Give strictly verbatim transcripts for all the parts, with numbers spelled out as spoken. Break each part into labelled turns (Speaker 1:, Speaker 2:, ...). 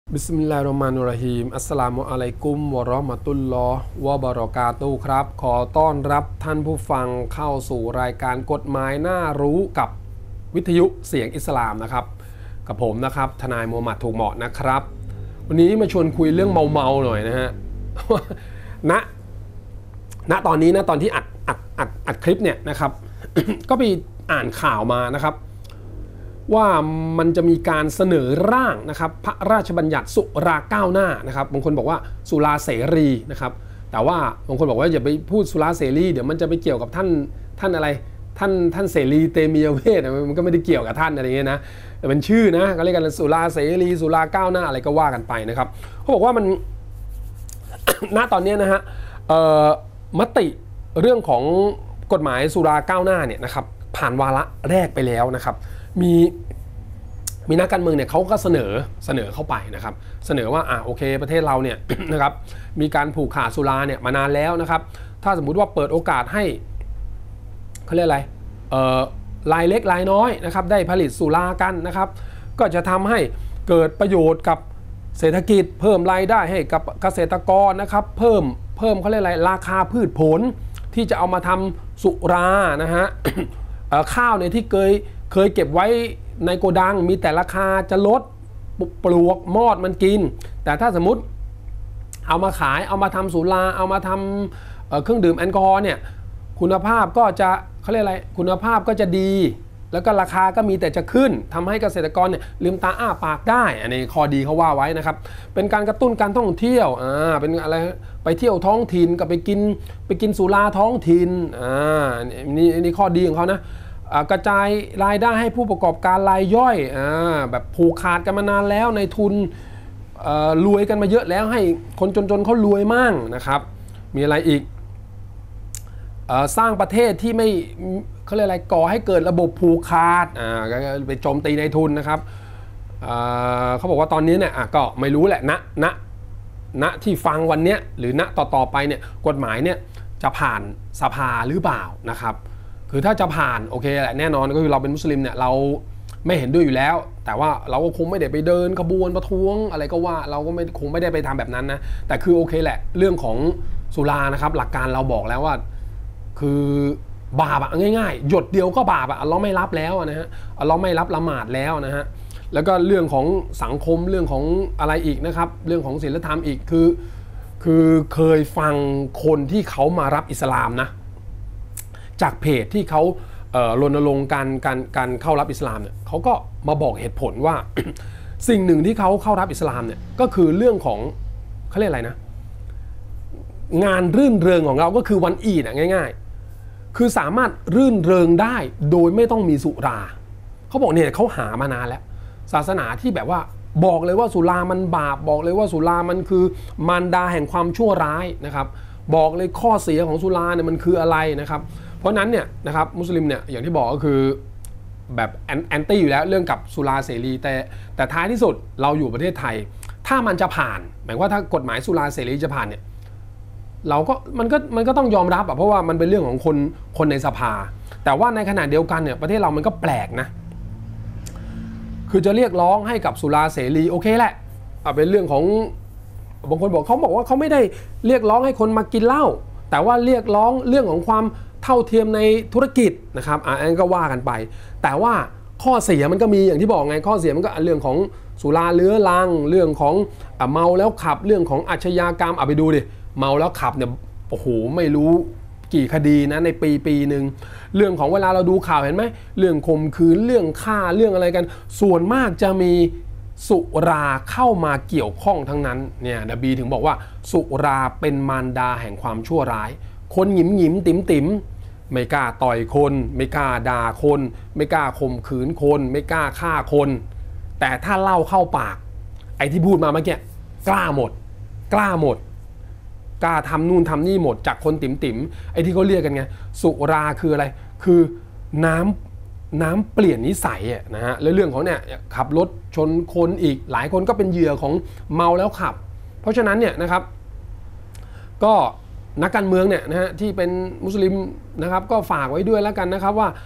Speaker 1: บิสมิลลาฮิรเราะห์มานิรเราะฮีมอัสสลามุอะลัยกุมวะเราะห์มะตุลลอฮ์วะบะเราะกาตุฮ์ครับขอต้อนรับท่านผู้ฟังเข้าสู่รายการกฎหมายน่ารู้กับวิทยุเสียงอิสลามนะครับกับผมนะครับทนายมูฮัมหมัดถูกเหมาะนะครับวันนี้มาชวนคุยเรื่องเมาๆหน่อยนะฮะ ณ ณ ตอนนี้นะตอนที่อัดอัดอัดอัดคลิปเนี่ยนะครับ ก็ไปอ่านข่าวมานะครับว่ามันจะมีการเสนอร่างนะครับพระราชบัญญัติสุราก้าวหน้านะครับบางคนบอกว่าสุราเสรีนะครับแต่ว่าบางคนบอกว่าอย่าไปพูดสุราเสรีเดี๋ยวมันจะไปเกี่ยวกับท่านท่านอะไรท่านท่านเสรีเตมียเวทมันก็ไม่ได้เกี่ยวกับท่านอะไรเงี้ยนะแต่เป็นชื่อนะก็เรียกกันสุราเสรีสุราก้าวหน้าอะไรก็ว่ากันไปนะครับเขาบอกว่ามัน ณตอนนี้นะฮะมติเรื่องของกฎหมายสุราก้าวหน้าเนี่ยนะครับผ่านวาระแรกไปแล้วนะครับมีมีนักการเมืองเนี่ยเขาก็เสนอเสนอเข้าไปนะครับเสนอว่าอ่ะโอเคประเทศเราเนี่ย นะครับมีการผูกขาดสุราเนี่ยมานานแล้วนะครับถ้าสมมุติว่าเปิดโอกาสให้เขาเรียกอะไรเอ่อรายเล็กรายน้อยนะครับได้ผลิตสุรากันนะครับก็จะทำให้เกิดประโยชน์กับเศรษฐกิจเพิ่มรายได้ให้กับเกษตรกรนะครับเพิ่มเพิ่มเขาเรียกอะไรราคาพืชผลที่จะเอามาทำสุรานะฮะ ข้าวเนี่ยที่เคยเคยเก็บไว้ในโกดังมีแต่ราคาจะลดปลวกมอดมันกินแต่ถ้าสมมติเอามาขายเอามาทำสุราเอามาทำเครื่องดื่มแอลกอฮอล์เนี่ยคุณภาพก็จะเขาเรียกอะไรคุณภาพก็จะดีแล้วก็ราคาก็มีแต่จะขึ้นทำให้เกษตรกรเนี่ยลืมตาอ้าปากได้อันนี้ข้อดีเขาว่าไว้นะครับเป็นการกระตุ้นการท่องเที่ยวอ่าเป็นอะไรไปเที่ยวท้องถิ่นก็ไปกินไปกินสุราท้องถิ่นอ่านี่นี่ข้อดีของเขานะกระจายรายได้ให้ผู้ประกอบการรายย่อยอ่าแบบผูกขาดกันมานานแล้วในทุนรวยกันมาเยอะแล้วให้คนจนๆเขารวยมั่งนะครับมีอะไรอีกสร้างประเทศที่ไม่เขาเรียกอะไรก่อให้เกิดระบบผูกขาดอ่าไปโจมตีในทุนนะครับเขาบอกว่าตอนนี้เนี่ยก็ไม่รู้แหละณณณที่ฟังวันนี้หรือณต่อๆไปเนี่ยกฎหมายเนี่ยจะผ่านสภาหรือเปล่านะครับคือถ้าจะผ่านโอเคแหละแน่นอนก็คือเราเป็นมุสลิมเนี่ยเราไม่เห็นด้วยอยู่แล้วแต่ว่าเราก็คงไม่ได้ไปเดินขบวนประท้วงอะไรก็ว่าเราก็ไม่คงไม่ได้ไปทำแบบนั้นนะแต่คือโอเคแหละเรื่องของสุรานะครับหลักการเราบอกแล้วว่าคือบาปอะง่ายๆหยดเดียวก็บาปอะเราไม่รับแล้วนะฮะเราไม่รับละหมาดแล้วนะฮะแล้วก็เรื่องของสังคมเรื่องของอะไรอีกนะครับเรื่องของศีลธรรมอีกคือคือเคยฟังคนที่เขามารับอิสลามนะจากเพจที่เขารณรงค์การการการเข้ารับอิสลามเนี่ยเขาก็มาบอกเหตุผลว่า สิ่งหนึ่งที่เขาเข้ารับอิสลามเนี่ยก็คือเรื่องของเขาเรียกอะไรนะงานรื่นเริงของเราก็คือวันอีดอ่ะง่ายๆคือสามารถรื่นเริงได้โดยไม่ต้องมีสุราเขาบอกเนี่ยเขาหามานานแล้วศาสนาที่แบบว่าบอกเลยว่าสุรามันบาปบอกเลยว่าสุรามันคือมารดาแห่งความชั่วร้ายนะครับบอกเลยข้อเสียของสุราเนี่ยมันคืออะไรนะครับเพราะนั้นเนี่ยนะครับมุสลิมเนี่ยอย่างที่บอกก็คือแบบแอนตี้อยู่แล้วเรื่องกับสุราเสรีแต่แต่ท้ายที่สุดเราอยู่ประเทศไทยถ้ามันจะผ่านหมายว่าถ้ากฎหมายสุราเสรีจะผ่านเนี่ยเราก็มันก็มันก็ต้องยอมรับอ่ะเพราะว่ามันเป็นเรื่องของคนคนในสภาแต่ว่าในขณะเดียวกันเนี่ยประเทศเรามันก็แปลกนะคือจะเรียกร้องให้กับสุราเสรีโอเคแหละเป็นเรื่องของบางคนบอกเขาบอกว่าเขาไม่ได้เรียกร้องให้คนมากินเหล้าแต่ว่าเรียกร้องเรื่องของความเท่าเทียมในธุรกิจนะครับอันนั้นก็ว่ากันไปแต่ว่าข้อเสียมันก็มีอย่างที่บอกไงข้อเสียมันก็เรื่องของสุราเรื้อรังเรื่องของเมาแล้วขับเรื่องของอาชญากรรมเอาไปดูดิเมาแล้วขับเนี่ยโอ้โหไม่รู้กี่คดีนะในปีปีหนึ่งเรื่องของเวลาเราดูข่าวเห็นไหมเรื่องข่มขืนเรื่องฆ่าเรื่องอะไรกันส่วนมากจะมีสุราเข้ามาเกี่ยวข้องทั้งนั้นเนี่ยดบีถึงบอกว่าสุราเป็นมารดาแห่งความชั่วร้ายคนหยิมหยิมติ๋มติ๋มไม่กล้าต่อยคนไม่กล้าด่าคนไม่กล้าข่มขืนคนไม่กล้าฆ่าคนแต่ถ้าเล่าเข้าปากไอ้ที่พูดมาเมื่อกี้กล้าหมดกล้าหมดกล้าทำนู่นทำนี่หมดจากคนติ๋มติ๋มไอ้ที่เขาเรียกกันไงสุราคืออะไรคือน้ำน้ำเปลี่ยนนิสัยนะฮะแล้วเรื่องของเนี่ยขับรถชนคนอีกหลายคนก็เป็นเหยื่อของเมาแล้วขับเพราะฉะนั้นเนี่ยนะครับก็นักการเมืองเนี่ยนะฮะที่เป็นมุสลิมนะครับก็ฝากไว้ด้วยแล้วกันนะครับว่าโ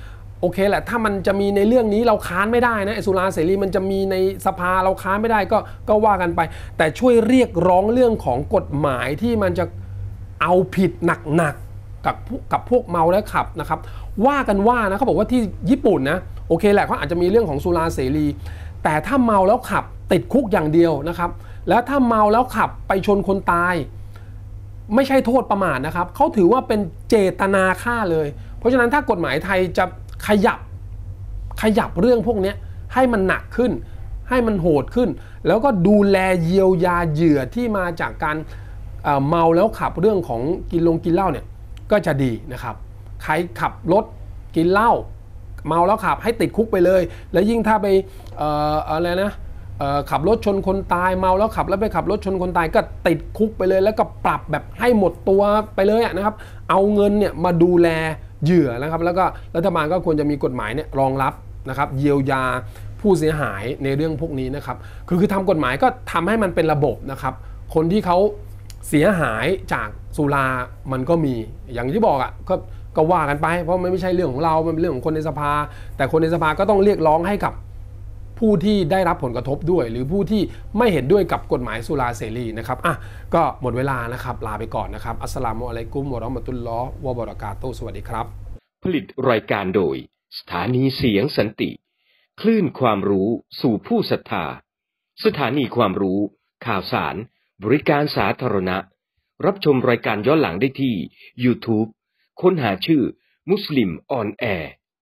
Speaker 1: โอเคแหละถ้ามันจะมีในเรื่องนี้เราค้านไม่ได้นะสุราเสรีมันจะมีในสภาเราค้านไม่ได้ก็ก็ว่ากันไปแต่ช่วยเรียกร้องเรื่องของกฎหมายที่มันจะเอาผิดหนักๆกับกับพวกเมาแล้วขับนะครับว่ากันว่านะเขาบอกว่าที่ญี่ปุ่นนะโอเคแหละเขาอาจจะมีเรื่องของสุราเสรีแต่ถ้าเมาแล้วขับติดคุกอย่างเดียวนะครับแล้วถ้าเมาแล้วขับไปชนคนตายไม่ใช่โทษประมาทนะครับเขาถือว่าเป็นเจตนาฆ่าเลยเพราะฉะนั้นถ้ากฎหมายไทยจะขยับขยับเรื่องพวกนี้ให้มันหนักขึ้นให้มันโหดขึ้นแล้วก็ดูแลเยียวยาเหยื่อที่มาจากการเมาแล้วขับเรื่องของกินลงกินเหล้าเนี่ยก็จะดีนะครับใครขับรถกินเหล้าเมาแล้วขับให้ติดคุกไปเลยแล้วยิ่งถ้าไปเอ่ออะไรนะขับรถชนคนตายเมาแล้วขับแล้วไปขับรถชนคนตายก็ติดคุกไปเลยแล้วก็ปรับแบบให้หมดตัวไปเลยนะครับเอาเงินเนี่ยมาดูแลเหยื่อนะครับแล้วก็รัฐบาลก็ควรจะมีกฎหมายเนี่ยรองรับนะครับเยียวยาผู้เสียหายในเรื่องพวกนี้นะครับคือคือทำกฎหมายก็ทำให้มันเป็นระบบนะครับคนที่เขาเสียหายจากสุรามันก็มีอย่างที่บอกอ่ะก็ก็ว่ากันไปเพราะมันไม่ใช่เรื่องของเรามันเป็นเรื่องของคนในสภาแต่คนในสภาก็ต้องเรียกร้องให้กับผู้ที่ได้รับผลกระทบด้วยหรือผู้ที่ไม่เห็นด้วยกับกฎหมายสุราเสรีนะครับอ่ะก็หมดเวลานะครับลาไปก่อนนะครับอัสสลามุอะลัยกุมวะเราะมะตุลลอฮ์วะบะเราะกาตุฮ์สวัสดีครับ
Speaker 2: ผลิตรายการโดยสถานีเสียงสันติคลื่นความรู้สู่ผู้ศรัทธาสถานีความรู้ข่าวสารบริการสาธารณะรับชมรายการย้อนหลังได้ที่ YouTube ค้นหาชื่อมุสลิมออนแอร์